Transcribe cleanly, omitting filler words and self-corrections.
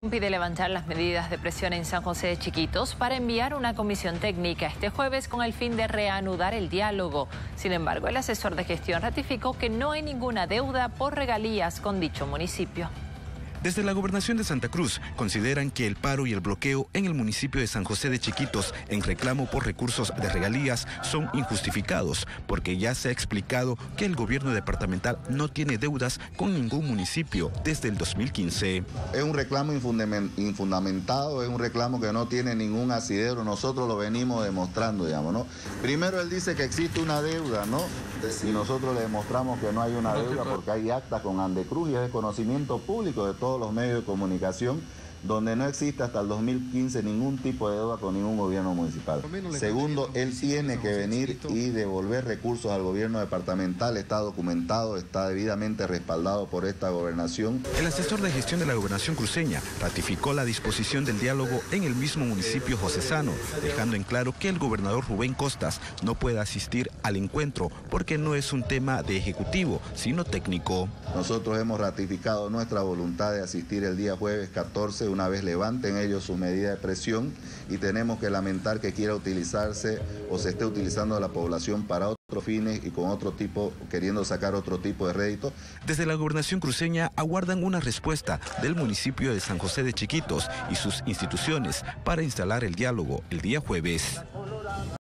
Pide levantar las medidas de presión en San José de Chiquitos para enviar una comisión técnica este jueves con el fin de reanudar el diálogo. Sin embargo, el asesor de gestión ratificó que no hay ninguna deuda por regalías con dicho municipio. Desde la Gobernación de Santa Cruz consideran que el paro y el bloqueo en el municipio de San José de Chiquitos en reclamo por recursos de regalías son injustificados, porque ya se ha explicado que el gobierno departamental no tiene deudas con ningún municipio desde el 2015. Es un reclamo infundamentado, es un reclamo que no tiene ningún asidero, nosotros lo venimos demostrando, digamos, ¿no? Primero él dice que existe una deuda, ¿no? Y nosotros le demostramos que no hay una deuda porque hay actas con Andecruz y es de conocimiento público de todos los medios de comunicación, donde no existe hasta el 2015 ningún tipo de deuda con ningún gobierno municipal. Segundo, él tiene que venir y devolver recursos al gobierno departamental, está documentado, está debidamente respaldado por esta gobernación. El asesor de gestión de la gobernación cruceña ratificó la disposición del diálogo en el mismo municipio josesano, dejando en claro que el gobernador Rubén Costas no puede asistir al encuentro porque no es un tema de ejecutivo, sino técnico. Nosotros hemos ratificado nuestra voluntad de asistir el día jueves 14, una vez levanten ellos su medida de presión, y tenemos que lamentar que quiera utilizarse o se esté utilizando a la población para otros fines y con otro tipo, queriendo sacar otro tipo de rédito. Desde la gobernación cruceña aguardan una respuesta del municipio de San José de Chiquitos y sus instituciones para instalar el diálogo el día jueves.